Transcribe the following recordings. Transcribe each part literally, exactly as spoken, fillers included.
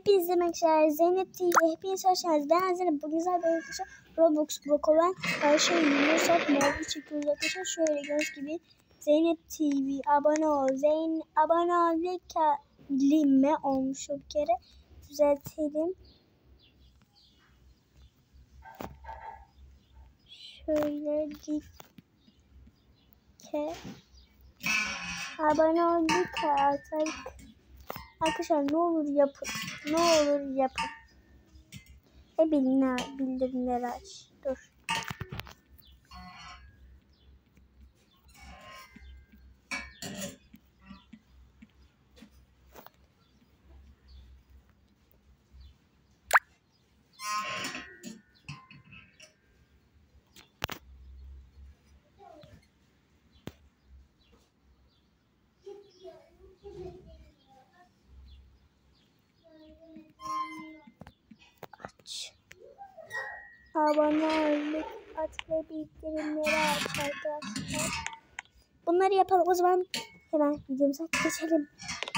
Hepinize merhabalar. Zeynep T V. Hepiniz hoş geldiniz. Ben Zeynep. Bugün sizlerle arkadaşlar Roblox Blokoven her şey yumuşak mavi çekiyoruz arkadaşlar. Şöyle gördüğünüz gibi Zeynep T V abone ol. Zeyn abone ol. Lime olmuş bir kere. Düzeltelim. Şöyle dike abone ol. Dike artık. Arkadaşlar ne olur yapın. Ne olur yapın. Ve bildirimleri aç. Dur. Aç. Abone ol. At ve bildirimleri aç arkadaşlar. Bunları yapalım. O zaman hemen videomuza geçelim.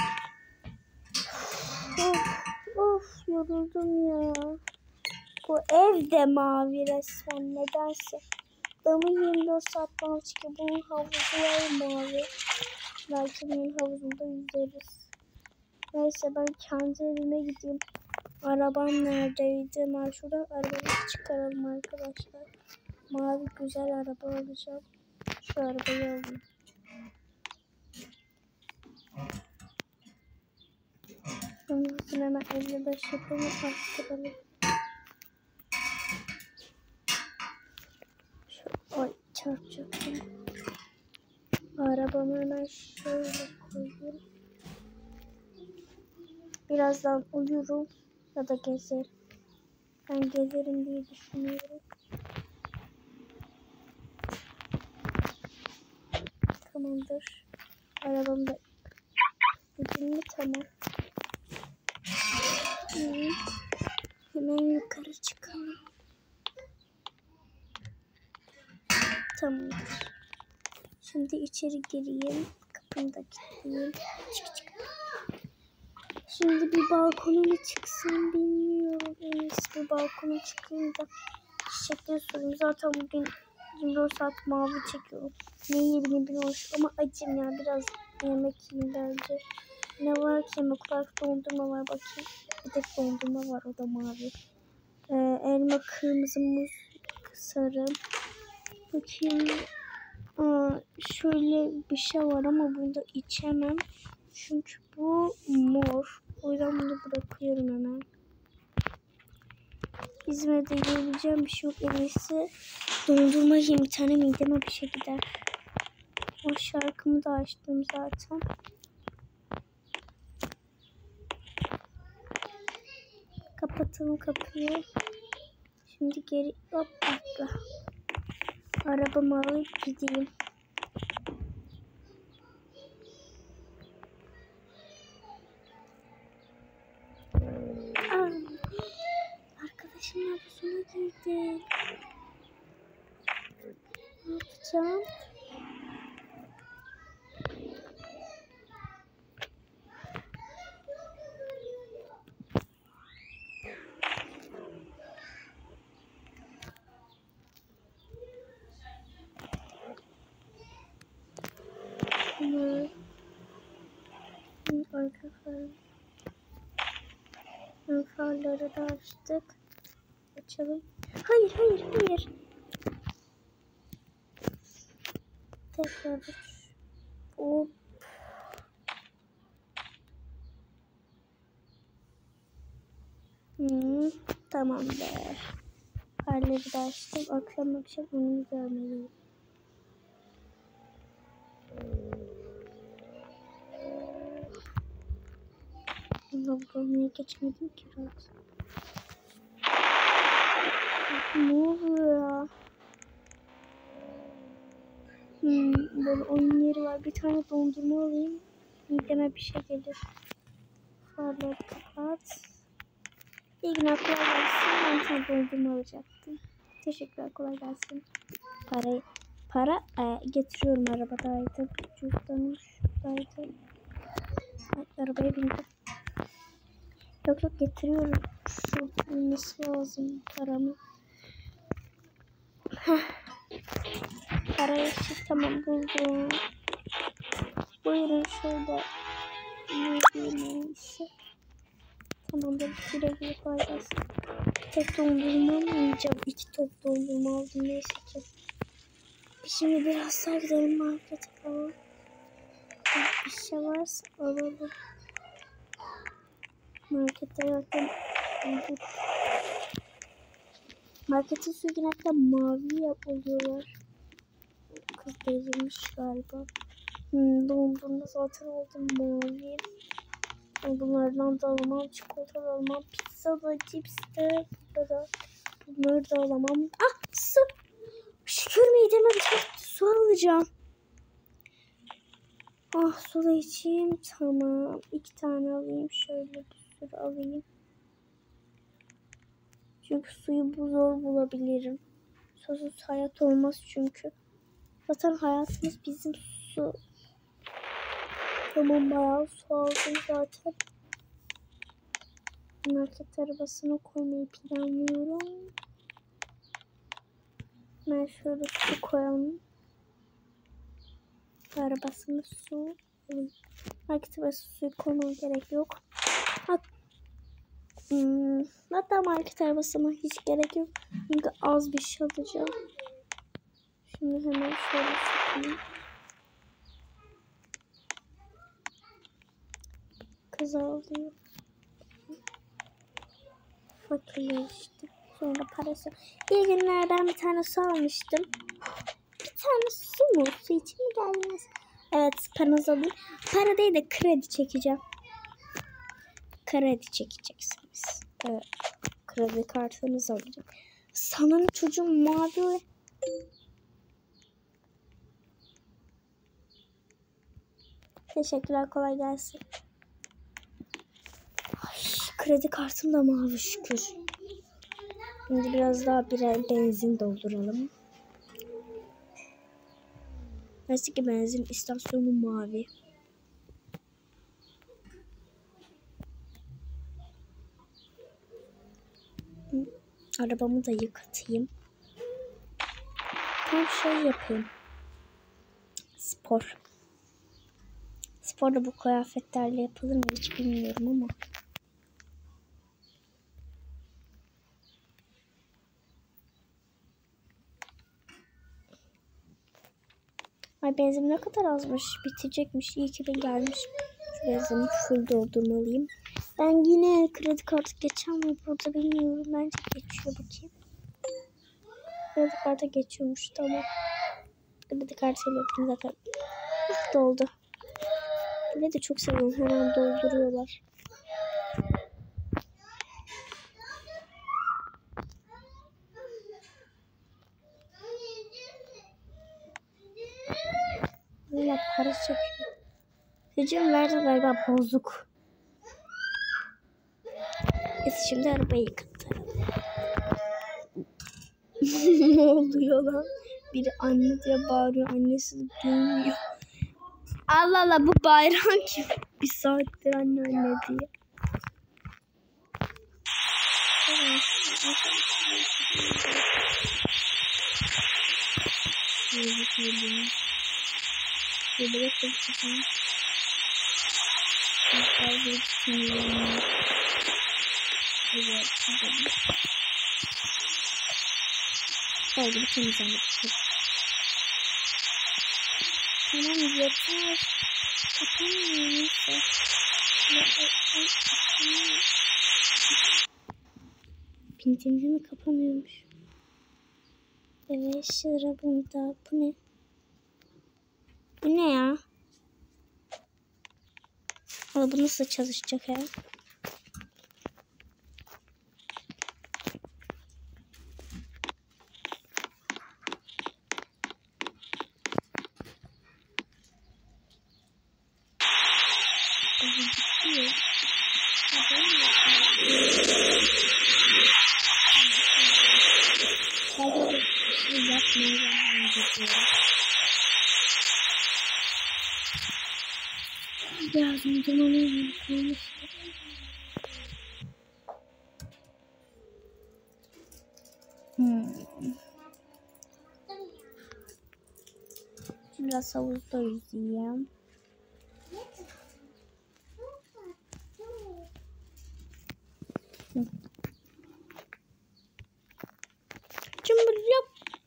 Of, of yoruldum ya. Bu ev de mavi resmen nedense. Damın yirmi dört saat mavi çıkıyor. Bunun havuzu var mavi. Belki benim havuzumda yüzeriz. Neyse ben kendi evime gideyim. Arabam neredeydi? Ben şuradan arabamı çıkaralım arkadaşlar. Mavi güzel araba alacağım. Şu arabayı alayım. Onun için hemen elli beş yapımı arttıralım. Şu, ay çarpacağım. Arabamı hemen şöyle koyayım. Birazdan uyurum ya da gezerim. Ben gezerim diye düşünüyorum. Tamamdır. Arabamda gidin mi? Tamam. Hmm. Hemen yukarı çıkalım. Tamamdır. Şimdi içeri gireyim. Kapımı da kilitleyeyim. Çık çık. Şimdi bir balkona mı çıksam bilmiyorum. En iyisi bir balkona çıkayım da çiçekleri sorayım. Zaten bugün yirmi dört saat mavi çekiyorum. Ne yiyebilirim bilmiyorum ama acım ya. Biraz yemek yiyeyim bence. Ne var ki yemek olarak dondurma var bakayım. Bir de dondurma var o da mavi. Ee, elma, kırmızı muz, sarı. Bakayım. Aa, şöyle bir şey var ama bunu da içemem. Çünkü bu mor. O yüzden bunu bırakıyorum hemen. İzmir'de yiyebileceğim bir şey yok. En iyisi dondurma yiyeyim. Bir tane mideme bir şey gider. O şarkımı da açtım zaten. Kapatalım kapıyı. Şimdi geri hop atla. Arabamı alıp gideyim. Aa, arkadaşım havuzuna girdi. Ne yapacağım? Hmm. Arkadaşlar. Farları da açtık. Açalım. Hayır hayır hayır. Tekrar hop. Hmm, tamamdır. Farları da açtım. Akşam akşam onu görmeliyim. Allah'ım niye geçmedim ki rahat. Ne oluyor? Hmm, böyle oyun yeri var. Bir tane dondurma alayım. Mideme bir şey gelir. Farları kapat. İyi günler, kolay gelsin. Ben sana dondurma alacaktım. Teşekkürler, kolay gelsin. Parayı, para e, getiriyorum arabadaydı. Cüzdanım şuradaydı. Ay, arabaya bindim. Yok yok getiriyorum. Şu olması lazım paramı. Heh. Para için tamam buldum. Buyurun şöyle. Neyse. Tamamdır. Güle güle koyacağız. Tek dondurma mı yiyeceğim? İki top dondurma aldım. Neyse ki. Şimdi biraz daha gidelim markete falan. Bir şey varsa alalım. Markete bakın. Marketin suyu genellikle mavi yapılıyorlar. Kız bezirmiş galiba. Hmm, dondurma zaten aldım mavi. Bunlardan da alamam. Çikolata da alamam. Pizza da, cips de. Da. Bunları da alamam. Ah su. Şükür mideme bir su alacağım. Ah su da içeyim. Tamam. İki tane alayım. Şöyle bir sürü alayım. Çünkü suyu bu zor bulabilirim. Susuz hayat olmaz çünkü. Zaten hayatımız bizim su. Tamam bayağı su aldım zaten. Market arabasına koymayı planlıyorum. Ben şöyle su koyalım. Arabasına su. Market arabası suyu koymaya gerek yok. Hat hmm, hatta market arabasına hiç gerek yok. Çünkü az bir şey alacağım. Şimdi hemen şöyle sıkayım. Kız ağlıyor. Fakirler işte. Sonra parası. İyi günlerden bir tane su almıştım. Bir tane su mu? Su için mi geldiniz? Evet paranızı alayım. Para değil de kredi çekeceğim. Kredi çekeceksiniz. Evet. Kredi kartınızı alacağım. Sanırım çocuğum mavi. Teşekkürler, kolay gelsin. Ay, kredi kartım da mavi şükür. Şimdi biraz daha birer benzin dolduralım. Neyse ki benzin istasyonu mavi. Arabamı da yıkatayım. Tam şey yapayım. Spor. Spor da bu kıyafetlerle yapılır mı hiç bilmiyorum ama. Ay benzin ne kadar azmış. Bitecekmiş. İyi ki ben gelmiş. Şu benzini full doldurmalıyım. Ben yine kredi kartı geçen mi burada bilmiyorum. Bence geçiyor bakayım. Kredi kartı geçiyormuş tamam. Kredi kartıyla yaptım zaten. Doldu. Böyle de çok seviyorum. Hemen dolduruyorlar. Valla para çekiyor. Hücum verdi galiba bozuk. Neyse şimdi arabayı yıkatalım. Ne oluyor lan? Biri anne diye bağırıyor. Annesi de duymuyor. Allah Allah bu bayram kim? Bir saattir anne anne diye. Şöyle bakalım. Şöyle bakalım. Şöyle bakalım. Evet, bakalım. Şöyle bir temizlemek. Tamam yeter. Kapanmıyor neyse. Pintimde mi kapanıyormuş? Evet şarabımda. Bu ne? Bu ne ya? Ama bu nasıl çalışacak ya? Biraz önce onu kalmıştı. Hmm. Biraz havuzda yüzeyim. Cımbırlap.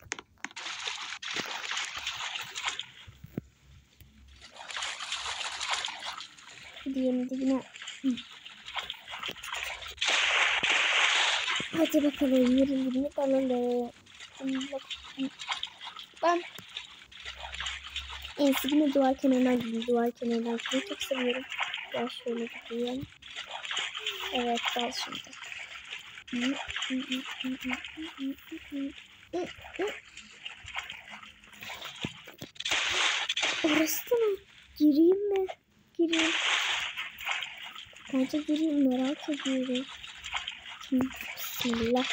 Diyelim dibine. Hadi bakalım yürüyün dalalım. Ben en iyisi duvar kenarına gideyim. Duvar kenarına gideyim. Çok seviyorum. Ben şöyle gideyim. Evet dal şimdi. Orası da mı? Gireyim mi? Gireyim. Bence gireyim, merak ediyorum. Bismillah.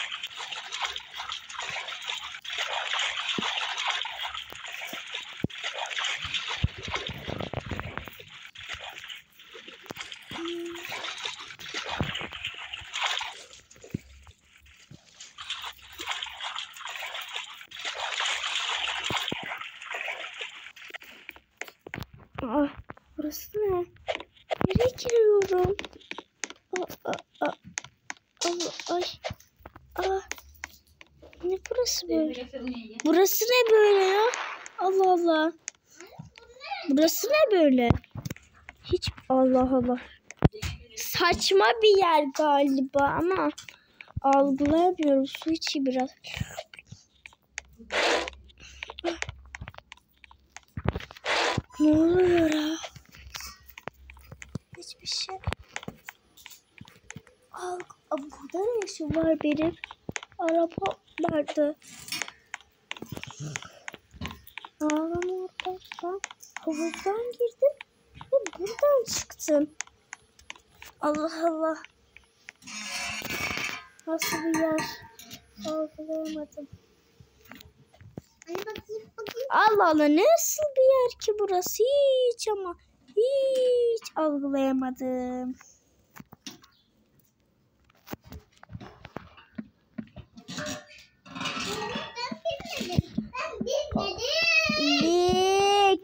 Ah, burası ne? Nereye giriyorum? Aa, aa, aa. Aa, ay. Aa. Ne burası böyle? Burası ne böyle ya? Allah Allah. Burası ne böyle? Hiç Allah Allah. Saçma bir yer galiba ama algılayamıyorum. Su içeyim biraz. Ne oluyor ya? Hiçbir şey. Al, burada ne işim var benim? Araba nerede? Ağlam orada. Ben havuzdan girdim ve buradan çıktım. Allah Allah. Nasıl bir yer? Algılayamadım. Allah Allah, nasıl bir yer ki burası? Hiç ama hiç algılayamadım. Lik.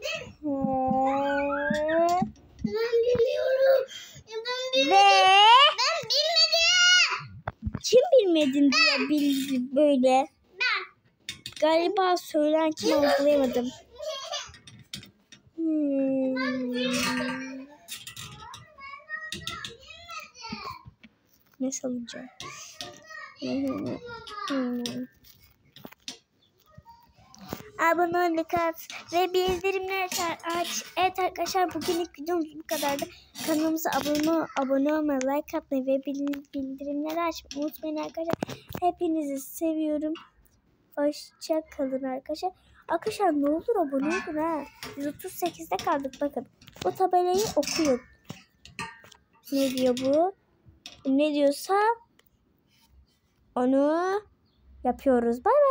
Ben biliyorum. Ben bilmedim. Ve Ben bilmedim. kim bilmedin diye bildi böyle. Ben. Galiba söylen kim algılayamadım. Hmm. Ne salacağım? Hmm. Abonelik at ve bildirimleri aç. Evet arkadaşlar, bugünlük videomuz bu kadardı. Kanalımıza abone, abone olmayı, like atmayı ve bildirimleri açmayı unutmayın arkadaşlar. Hepinizi seviyorum. Hoşça kalın arkadaşlar. Arkadaşlar ne olur abone olun ha. yüz otuz sekizde kaldık bakın. Bu tabelayı okuyun. Ne diyor bu? Ne diyorsa onu yapıyoruz. Bay bay.